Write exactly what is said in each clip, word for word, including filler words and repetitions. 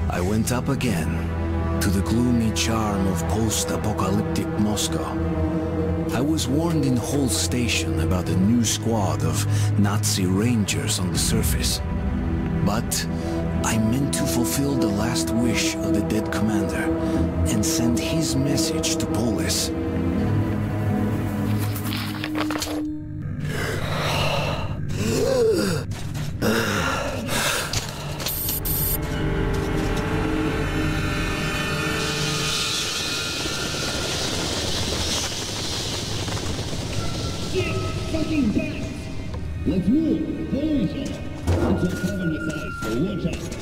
I went up again, to the gloomy charm of post-apocalyptic Moscow. I was warned in Hull Station about a new squad of Nazi rangers on the surface. But I meant to fulfill the last wish of the dead commander and send his message to Polis. Fucking bats! Let's move! Follow each other! Until cover with ice, so watch out!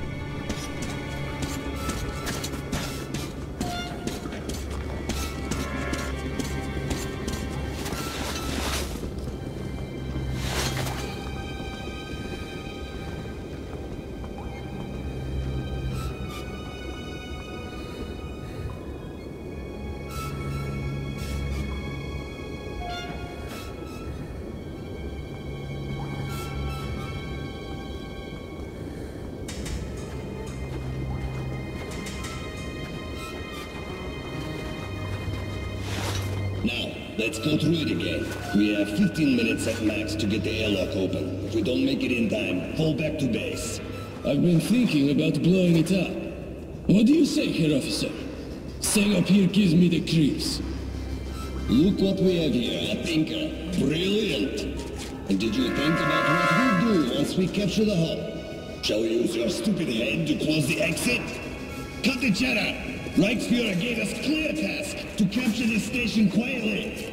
Now, let's go through it again. We have fifteen minutes at max to get the airlock open. If we don't make it in time, fall back to base. I've been thinking about blowing it up. What do you say, Herr Officer? Staying up here gives me the creeps. Look what we have here, a thinker. Brilliant! And did you think about what we'll do once we capture the hull? Shall we use your stupid head to close the exit? Cut the chatter! Reichsfuhrer gave us clear task to capture this station quietly.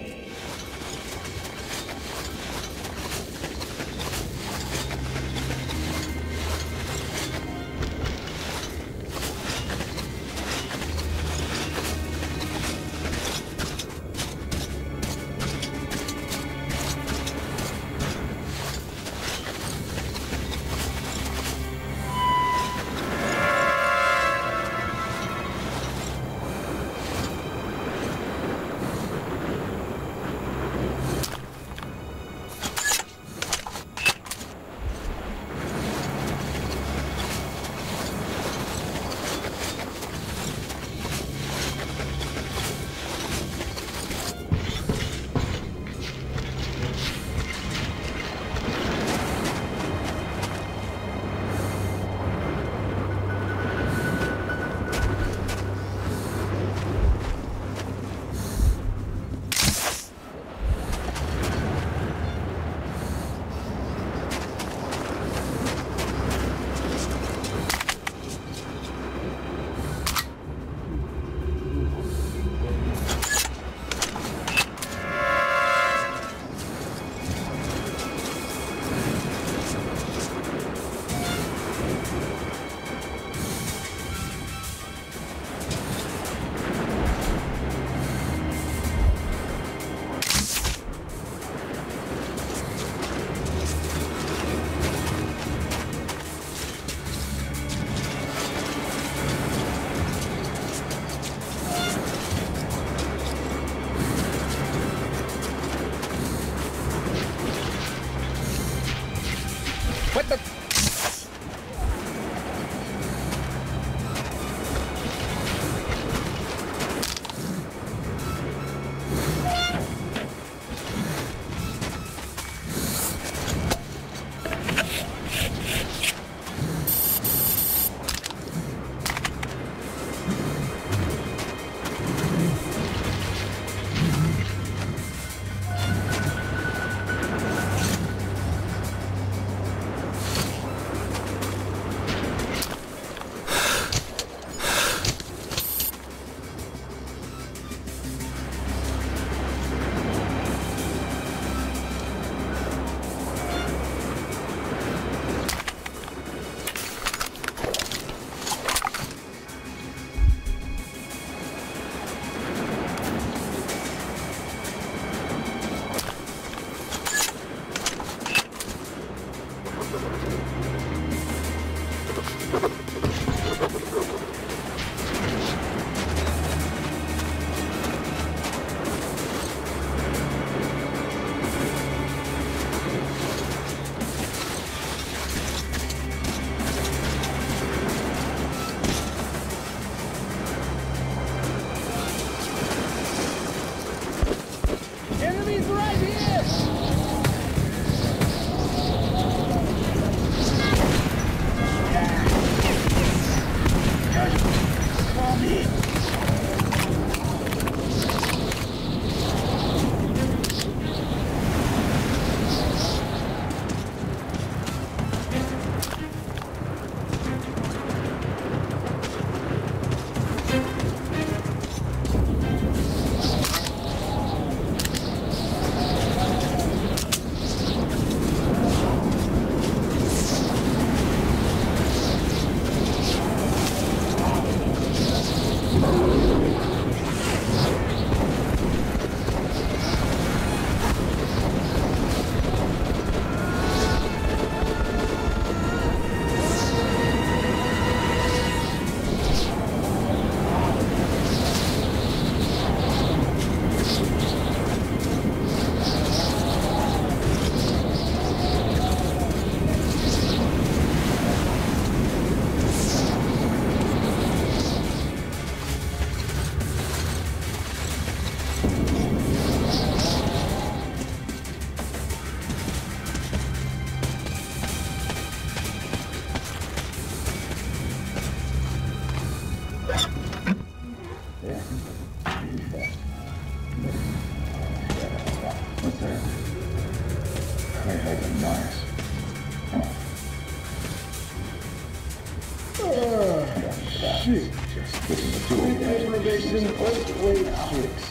shit. Deprivation, earthquake, six.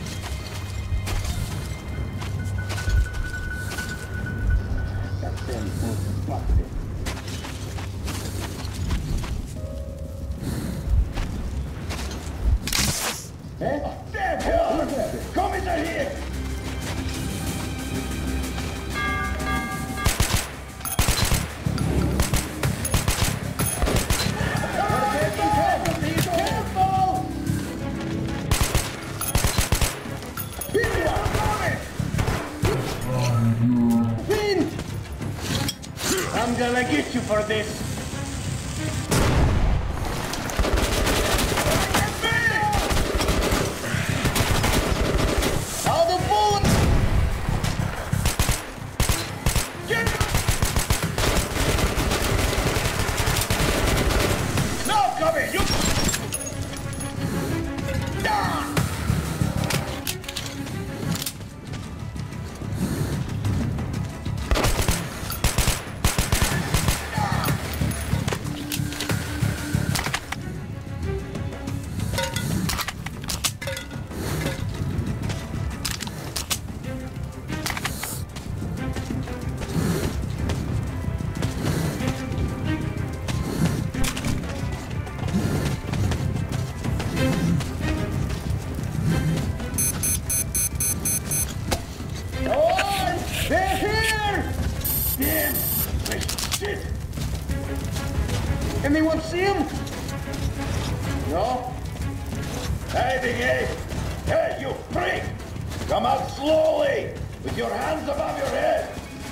That's them, busted. Eh? Damn hell! Come in here! I'm gonna get you for this. All the bullets! Get it! No, come here, you! Ah! They're here! Damn! Shit! Anyone see him? No? Hey, Big A! Hey, you freak! Come out slowly! With your hands above your head!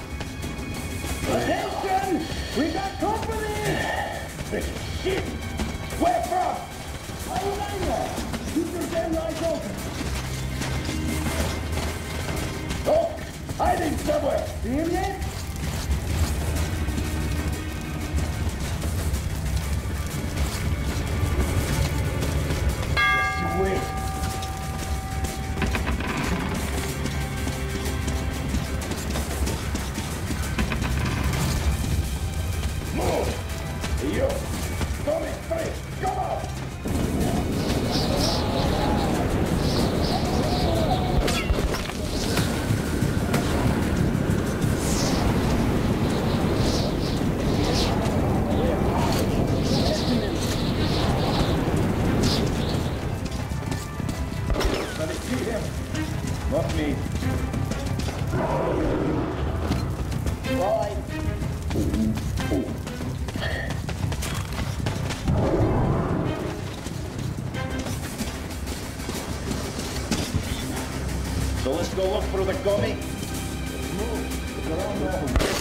Attention! We got company! Shit! Where from? Why would I know? Keep your damn eyes open! Oh! Hiding somewhere! See him yet? Just wait. Move! Hey, you! Come in, straight! Come on! Not me. Bye. So let's go look for the gummy. Let's move. Get on there.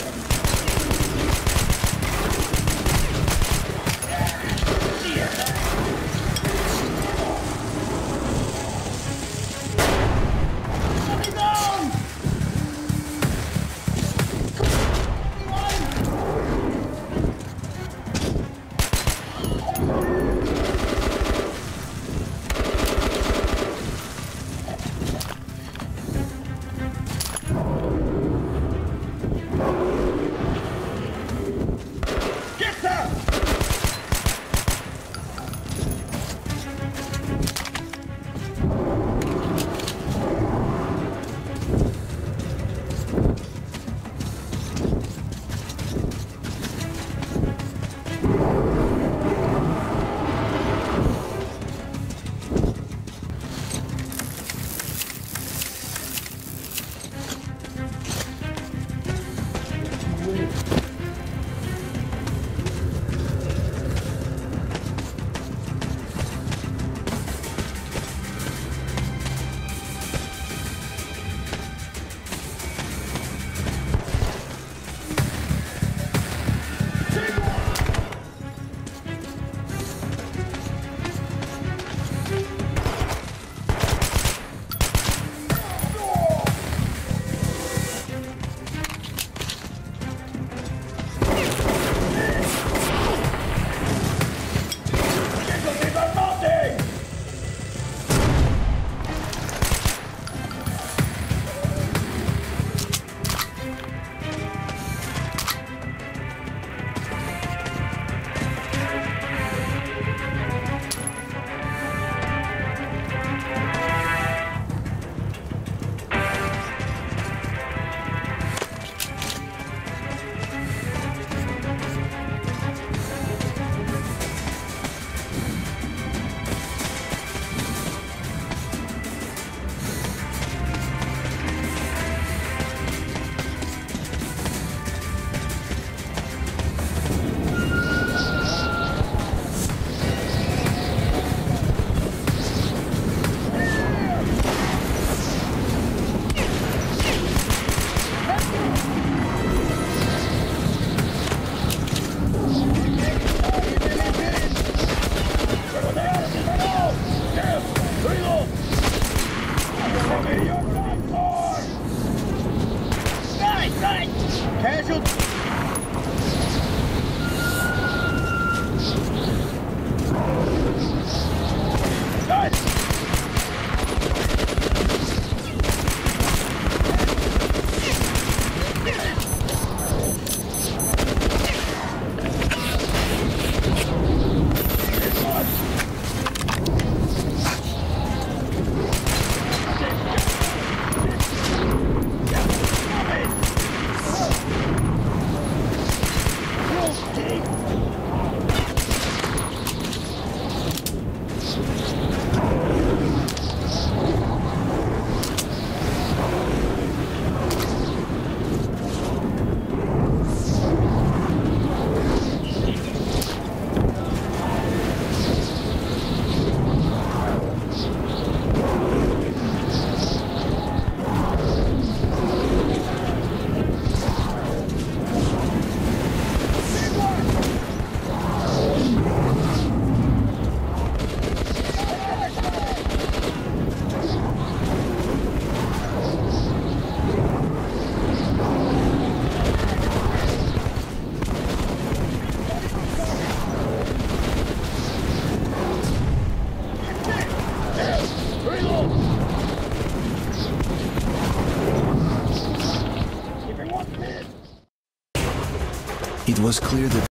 Oh! It was clear that